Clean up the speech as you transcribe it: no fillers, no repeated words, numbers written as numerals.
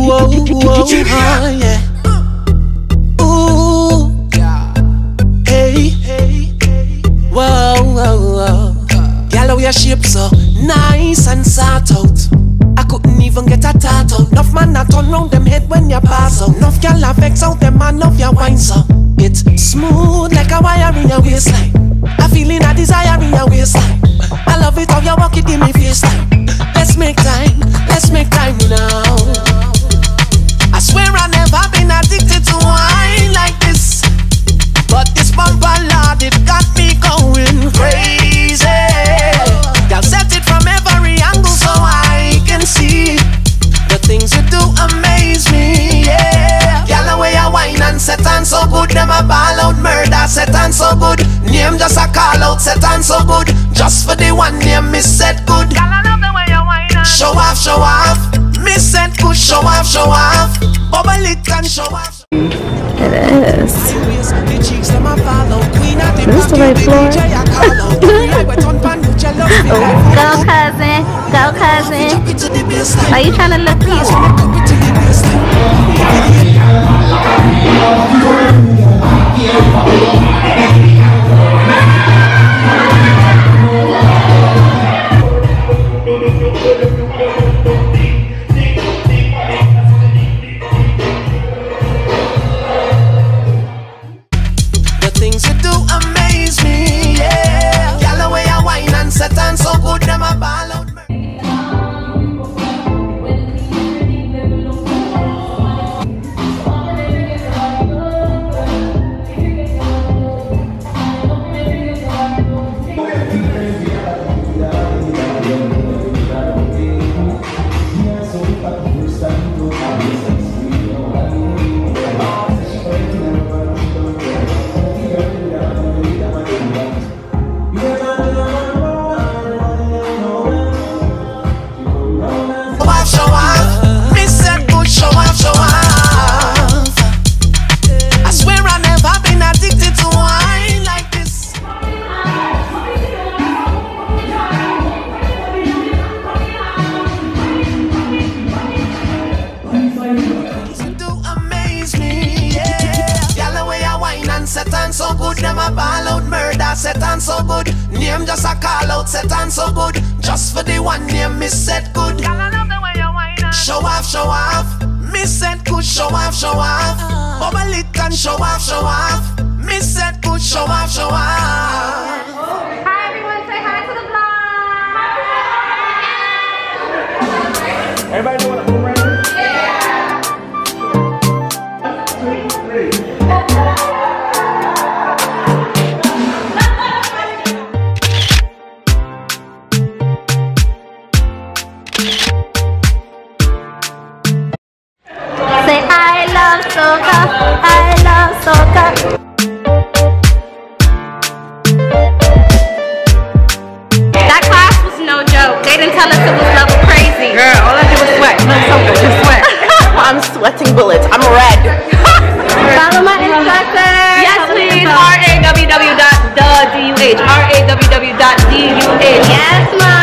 yeah. Ooh, hey, whoa. Girl, how your shape so nice and sort out. I couldn't even get a tat out. Enough man that turn round them head when you pass out. Enough girl that vex out them man love your wine so. It's smooth like a wire in your waistline. A feeling a desire in your waistline. I love it how you walk it in me face time. Let's make time now. I swear I never been addicted to wine like this, but this bumper lord, it got me going crazy. Y'all set it from every angle so I can see the things you do amaze me, yeah. Y'all the way I wine and set on so good, them a ball out murder, set on so good. Name just a call out, set on so good. Just for the one name, miss set good. Y'all I love the way you wine and show off. Miss set good, show off. Bubble it and show off. It is. This is the right floor. Go cousin. Are you trying to look so good, them a ball out murder, set on so good. Name just a call out, set on so good. Just for the one name, miss set good. Girl, I love the way you whine and show off. Miss set good, show off. Bubble it and show off. Miss set good, show off. Hi everyone, say hi to the vlog. Everybody know what a boomerang is? Yeah. 2, 3. Say I love soca. That class was no joke. They didn't tell us it was level crazy. Girl, all I did was sweat. Look so good, just sweat. I'm sweating bullets. I'm red. Follow my instructor. Yes, please. RAWW.DUH. RAWW.DUH. Yes, mom.